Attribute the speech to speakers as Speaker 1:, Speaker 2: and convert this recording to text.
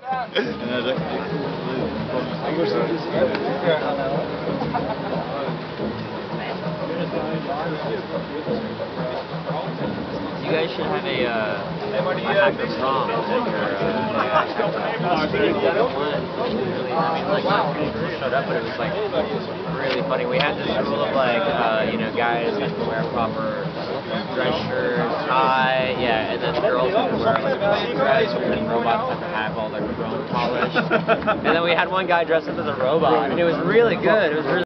Speaker 1: You guys should have a hacker prom at your we've done one, which is really, I mean, like, people showed up, but it was, like, really funny. We had this rule of, like, you know, guys have to wear proper dress shirts, tie, yeah, and then girls have to wear, like, a dress, and then robots have to have all their chrome polished. And then we had one guy dressed up as a robot, and it was really good. It was really